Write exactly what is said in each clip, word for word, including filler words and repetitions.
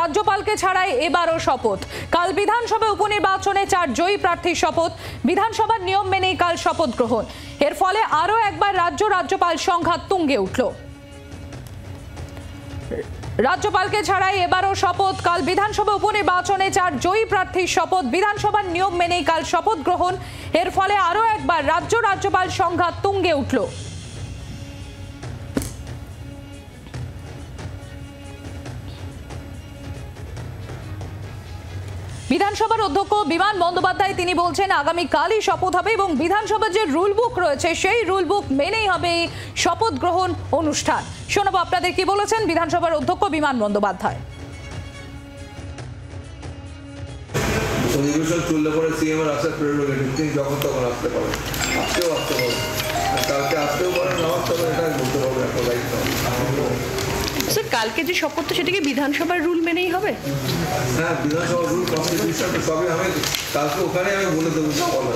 রাজ্যপালকে ছাড়াই এবারও শপথ। কাল বিধানসভা উপনির্বাচনে চার জয়ী প্রার্থীর শপথ। বিধানসভার নিয়ম মেনেই কাল শপথ গ্রহণ। এর ফলে আরও একবার রাজ্য রাজ্যপাল সংঘাত তুঙ্গে উঠল। রাজ্যপালকে ছাড়াই এবারও শপথ। কাল বিধানসভা উপনির্বাচনে চার জয়ী প্রার্থীর শপথ। বিধানসভার নিয়ম মেনেই কাল শপথ গ্রহণ। এর ফলে আরও একবার রাজ্য রাজ্যপাল সংঘাত তুঙ্গে উঠল। বিধানসভার অধ্যক্ষ বিমান বন্দ্যোপাধ্যায় তিনি বলছেন আগামীকালই শপথ হবে এবং বিধানসভার যে রুল বুক রয়েছে সেই রুল বুক মেনেই হবে শপথ গ্রহণ অনুষ্ঠান। শোনাবো আপনাদের কি বলেছেন বিধানসভার অধ্যক্ষ বিমান বন্দ্যোপাধ্যায়। অধিবেশন চললে পরে সিএম এর আসার প্রেরোগেটিভ, তিনি যখন তখন আসতে পারেন, আসতেও আসতে পারেন, কালকে আসতেও পারেন, না আসতে পারেন, এটা বলতে পারবো একটা দায়িত্ব। স্যার কালকে যে শপথ সেটা কি বিধানসভার রুল মেনেই হবে? হ্যাঁ, বিধানসভার রুল কনস্টিটিউশন সবই আমি কালকে ওখানে আমি বলে দেবো যা বলার।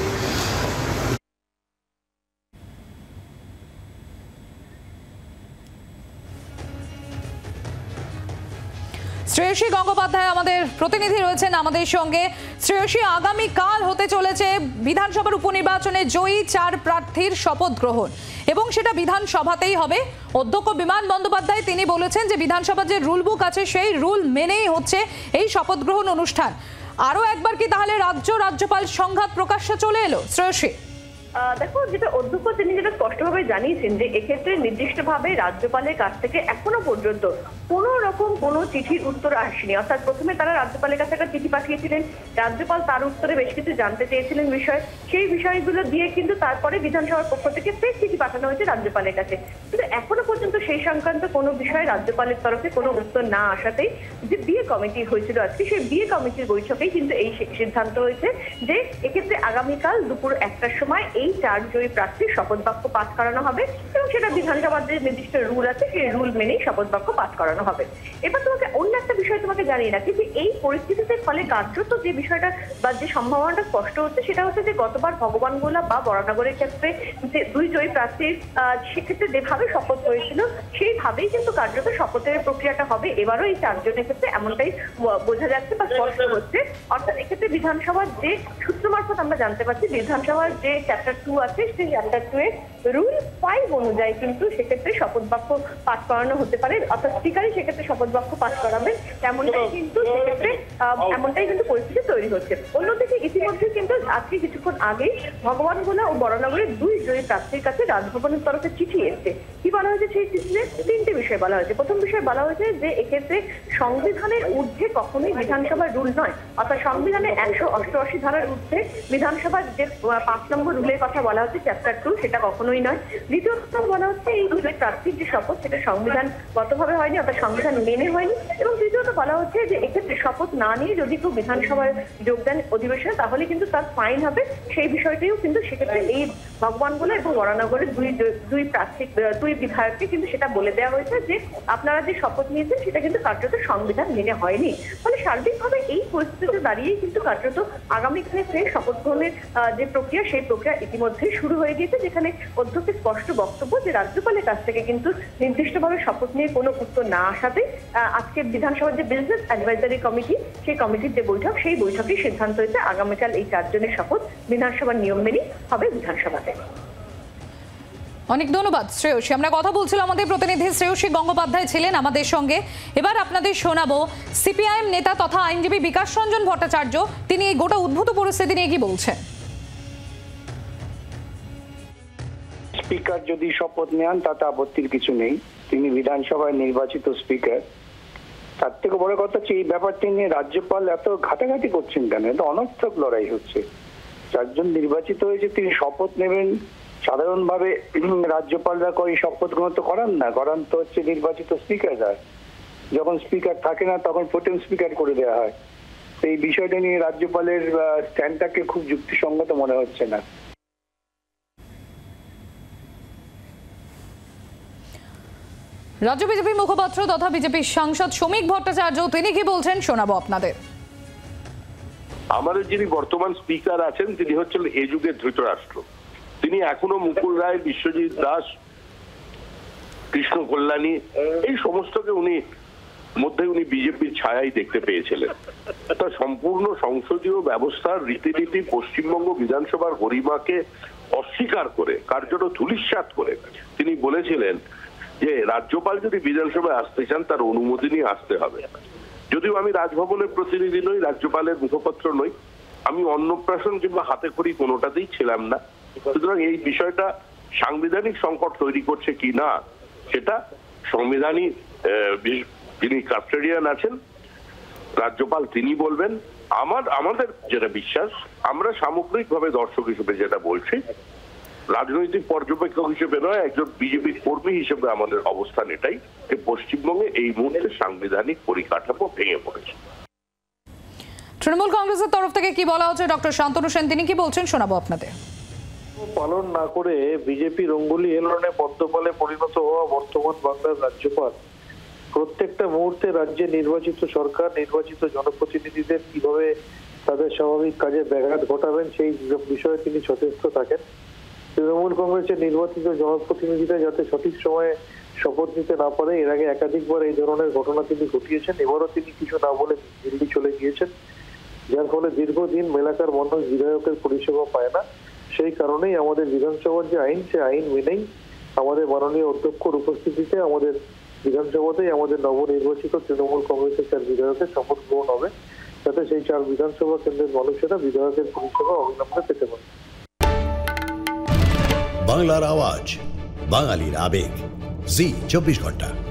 শ্রেয়সী গঙ্গোপাধ্যায় আমাদের প্রতিনিধি রয়েছেন আমাদের সঙ্গে। শ্রেয়সী, আগামীকাল হতে চলেছে বিধানসভার উপনির্বাচনে জয়ী চার প্রার্থীর শপথ গ্রহণ এবং সেটা বিধানসভাতেই হবে। অধ্যক্ষ বিমান বন্দ্যোপাধ্যায় তিনি বলেছেন যে বিধানসভার যে রুল বুক আছে সেই রুল মেনেই হচ্ছে এই শপথ গ্রহণ অনুষ্ঠান। আরও একবার কি তাহলে রাজ্য রাজ্যপাল সংঘাত প্রকাশ্যে চলে এলো? শ্রেয়সী, দেখো, যেটা অধ্যক্ষ তিনি যেটা স্পষ্টভাবে জানিয়েছেন যে এক্ষেত্রে নির্দিষ্টভাবে রাজ্যপালের কাছ থেকে এখনো পর্যন্ত কোনো রকম কোনো চিঠির উত্তর আসেনি। অর্থাৎ প্রথমে তারা রাজ্যপালের কাছে একটা চিঠি পাঠিয়েছিলেন, রাজ্যপাল তার উত্তরে বেশ কিছু জানতে চেয়েছিলেন বিষয়, সেই বিষয়গুলো দিয়ে কিন্তু তারপরে বিধানসভার পক্ষ থেকে ফের চিঠি পাঠানো হয়েছে রাজ্যপালের কাছে। কিন্তু এখনো পর্যন্ত সেই সংক্রান্ত কোনো বিষয়ে রাজ্যপালের তরফে কোনো উত্তর না আসাতেই যে বিয়ে কমিটি হয়েছিল আজকে, সেই বিয়ে কমিটির বৈঠকেই কিন্তু এই সিদ্ধান্ত হয়েছে যে এক্ষেত্রে আগামীকাল দুপুর একটার সময় এই চার জয়ী প্রার্থীর শপথ বাক্য পাঠ করানো হবে এবং সেটা বিধানসভার যে নির্দিষ্ট রুল আছে সেই রুল মেনেই শপথ বাক্য পাঠ করানো হবে। এবার তোমাকে অন্য একটা বিষয় তোমাকে জানিয়ে রাখি যে এই পরিস্থিতিতে ফলে কার্যত যে বিষয়টা বা যে সম্ভাবনাটা স্পষ্ট হচ্ছে সেটা হচ্ছে যে গতবার ভগবান গোলা বা বরানগরের ক্ষেত্রে যে দুই জয়ী প্রার্থীর সেক্ষেত্রে যেভাবে শপথ হয়েছিল সেইভাবেই কিন্তু কার্যত শপথের প্রক্রিয়াটা হবে এবারও এই চারজনের ক্ষেত্রে, এমনটাই বোঝা যাচ্ছে বা স্পষ্ট হচ্ছে। অর্থাৎ এক্ষেত্রে বিধানসভার যে সূত্র মারফত আমরা জানতে পারছি বিধানসভার যে চ্যাপ্টার টু আছে সেই চ্যাপ্টার টু এর রুল ফাইভ অনুযায়ী কিন্তু সেক্ষেত্রে শপথ বাক্য পাঠ করানো হতে পারে। অর্থাৎ স্পিকারই সেক্ষেত্রে শপথ বাক্য পাঠ করাবেন, তেমনটাই কিন্তু সেক্ষেত্রে এমনটাই কিন্তু পরিস্থিতি তৈরি হচ্ছে। অন্যদিকে ইতিমধ্যে কিন্তু আজকে কিছুক্ষণ আগেই ভগবান গোলা ও বরানগরের দুই জয়ী প্রার্থীর কাছে রাজভবনের তরফে চিঠি এসেছে। কি বলা হয়েছে সেই চিঠিতে? তিনটে বিষয় বলা হয়েছে। প্রথম বিষয় বলা হয়েছে যে এক্ষেত্রে সংবিধানের ঊর্ধ্বে কখনোই বিধানসভার রুল নয়, অর্থাৎ সংবিধানের একশো অষ্টআশি ধারার ঊর্ধ্বে বিধানসভার যে পাঁচ নম্বর রুলের কথা বলা হচ্ছে চ্যাপ্টার টু, সেটা কখনোই নয়। দ্বিতীয়ত বলা হচ্ছে এই দুই প্রার্থীর যে শপথ সেটা সংবিধানগতভাবে হয়নি, অর্থাৎ সংবিধান মেনে হয়নি। এবং তৃতীয়ত বলা হচ্ছে যে এক্ষেত্রে শপথ না নিয়ে যদি কেউ বিধানসভায় যোগদান অধিবেশনে তাহলে কিন্তু তার ফাইন হবে। সেই বিষয়টিও কিন্তু সেক্ষেত্রে এই ভগবান গোলা এবং বরানগরের দুই দুই প্রার্থী দুই বিধায়ককে কিন্তু সেটা বলে দেওয়া হয়েছে যে আপনারা যে শপথ নিয়েছেন সেটা কিন্তু কার্যত সংবিধান মেনে হয়নি। ফলে সার্বিকভাবে এই পরিস্থিতিতে দাঁড়িয়েই কিন্তু কার্যত আগামীকালে ফের শপথ গ্রহণের যে প্রক্রিয়া সেই প্রক্রিয়া ইতিমধ্যেই শুরু হয়ে গিয়েছে, যেখানে অধ্যক্ষের স্পষ্ট বক্তব্য যে রাজ্যপালের কাছ থেকে কিন্তু নির্দিষ্টভাবে শপথ নিয়ে কোনো উত্তর না আসাতে আজকে বিধানসভার যে বিজনেস অ্যাডভাইজারি কমিটি সেই কমিটির যে বৈঠক সেই বৈঠকেই সিদ্ধান্ত হয়েছে আগামীকাল এই চারজনের শপথ বিধানসভার নিয়ম মেনেই হবে বিধানসভাতে। অনেক ধন্যবাদ শ্রেয়সী। আমরা কথা বলছিলাম, আমাদের প্রতিনিধি শ্রেয়সী গঙ্গোপাধ্যায় ছিলেন আমাদের সঙ্গে। এবার আপনাদের শোনাবো সিপিআইএম নেতা তথা আইনজীবী বিকাশ রঞ্জন ভট্টাচার্য, তিনি এই গোটা উদ্ভূত পরিস্থিতি নিয়ে কি বলছেন। স্পিকার যদি শপথ নেন তাতে আপত্তির কিছু নেই, তিনি বিধানসভায় নির্বাচিত স্পিকার। তার থেকে বড় কথা হচ্ছে এই ব্যাপারটি নিয়ে রাজ্যপাল এত ঘাটাঘাটি করছেন কেন? এটা অনর্থক লড়াই হচ্ছে। চারজন নির্বাচিত হয়েছে, তিনি শপথ নেবেন। সাধারণভাবে রাজ্যপালরা করে শপথ গ্রহণ তো করান না, করান তো হচ্ছে নির্বাচিত স্পিকাররা। যখন স্পিকার থাকে না তখন প্রোটেম স্পিকার করে দেওয়া হয়। এই বিষয়টা নিয়ে রাজ্যপালের স্ট্যান্ডটাকে খুব যুক্তিসঙ্গত মনে হচ্ছে না। রাজ্য বিজেপি মুখপাত্র তথা বিজেপির সাংসদ শ্রমিক ভট্টাচার্য তিনি কি বলছেন শোনাবো আপনাদের। আমাদের যিনি বর্তমান স্পিকার আছেন তিনি হচ্ছেন এ যুগের ধৃতরাষ্ট্র। তিনি এখনো মুকুল রায়, বিশ্বজিৎ দাস, কৃষ্ণ কল্যাণী এই সমস্তকে উনি মধ্যে উনি বিজেপির ছায়াই দেখতে পেয়েছিলেন। তা সম্পূর্ণ সংসদীয় ব্যবস্থার রীতিনীতি পশ্চিমবঙ্গ বিধানসভার গরিমাকে অস্বীকার করে, কার্যত ধূলিসাৎ করে তিনি বলেছিলেন যে রাজ্যপাল যদি বিধানসভায় আসতে চান তার অনুমতি নিয়ে আসতে হবে। যদিও আমি রাজভবনের প্রতিনিধি নই, রাজ্যপালের মুখপত্র নই, আমি অন্নপ্রাশন কিংবা হাতে খড়ি কোনোটাতেই ছিলাম না, সুতরাং এই বিষয়টা সাংবিধানিক সংকট তৈরি করছে কি না সেটা সংবিধানিক যিনি কাস্টোডিয়ান আছেন রাজ্যপাল তিনি বলবেন। আমার আমাদের যেটা বিশ্বাস, আমরা সামগ্রিকভাবে দর্শক হিসেবে যেটা বলছি, রাজনৈতিক পর্যবেক্ষক হিসেবে নয়, একজন বিজেপি কর্মী হিসেবে আমাদের অবস্থান এটাই যে পশ্চিমবঙ্গে এই মুহূর্তে সাংবিধানিক পরিকাঠামো ভেঙে পড়েছে। তৃণমূল কংগ্রেসের তরফ থেকে কি বলা হচ্ছে ডক্টর শান্তনু সেন, তিনি কি বলছেন শোনাবো আপনাদের। পালন না করে বিজেপি রঙ্গোলি হেলনে পদ্মপালে পরিণত হওয়া বর্তমান বাংলার রাজ্যপাল প্রত্যেকটা মুহূর্তে রাজ্যে নির্বাচিত সরকার, নির্বাচিত জনপ্রতিনিধিদের কিভাবে তাদের স্বাভাবিক কাজে ব্যাঘাত ঘটাবেন সেই বিষয়ে তিনি সচেষ্ট থাকেন। তৃণমূল কংগ্রেসের নির্বাচিত জনপ্রতিনিধিরা যাতে সঠিক সময়ে শপথ নিতে না পারে, এর আগে একাধিকবার এই ধরনের ঘটনা তিনি ঘটিয়েছেন। এবারও তিনি কিছু না বলে দিল্লি চলে গিয়েছেন, যার ফলে দীর্ঘদিন এলাকার মানুষ বিধায়কের পরিষেবা পায় না। সেই কারণেই আমাদের বিধানসভার যে আইন, সে আইন মেনেই আমাদের মাননীয় অধ্যক্ষর উপস্থিতিতে আমাদের বিধানসভাতেই আমাদের নবনির্বাচিত তৃণমূল কংগ্রেসের চার বিধায়কের শপথ গ্রহণ হবে, যাতে সেই চার বিধানসভা কেন্দ্রের মানুষেরা বিধায়কের পরিষেবা অবিলম্বে পেতে পারে। বাংলার আওয়াজ, বাঙালির আবেগ, জি চব্বিশ ঘন্টা।